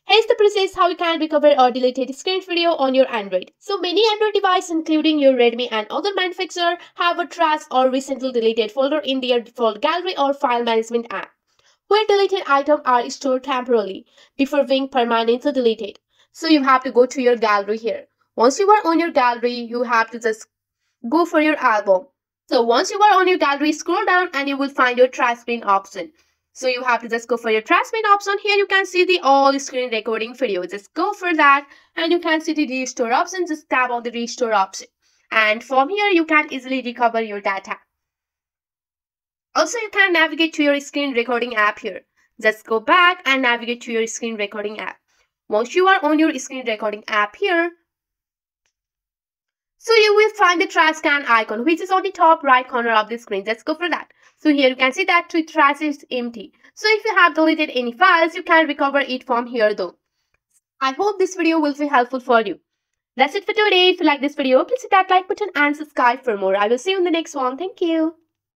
Here's the process how you can recover or delete a screen video on your Android. So many Android devices including your Redmi and other manufacturers have a trash or recently deleted folder in their default gallery or file management app, where deleted items are stored temporarily before being permanently deleted. So you have to go to your gallery here. Once you are on your gallery, you have to just go for your album. So once you are on your gallery, scroll down and you will find your trash bin option. So you have to just go for your trash bin option. Here you can see the all screen recording video. Just go for that and you can see the restore option. Just tap on the restore option. And from here you can easily recover your data. Also you can navigate to your screen recording app here. Just go back and navigate to your screen recording app. Once you are on your screen recording app here, so you will find the trash can icon, which is on the top right corner of the screen. Let's go for that. So here you can see that the trash is empty. So if you have deleted any files, you can recover it from here though. I hope this video will be helpful for you. That's it for today. If you like this video, please hit that like button and subscribe for more. I will see you in the next one. Thank you.